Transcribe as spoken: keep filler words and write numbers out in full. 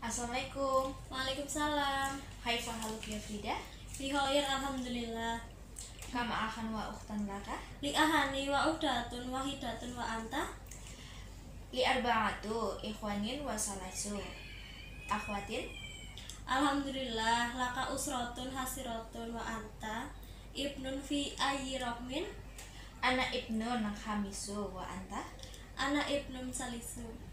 Assalamualaikum. Waalaikumsalam. Hai fahaluk ya Frida. Bihoir alhamdulillah. Kama akan wa ukhtan laka. Li ahani wa uhdatun wahidatun wa anta. Li arba'atu ikhwanin wa salasu akhwatin. Alhamdulillah laka usratun hasiratun wa anta. Ibnun fi ayyi rokmin. Ana ibnun khamisu wa anta. Ana ibnun salisu.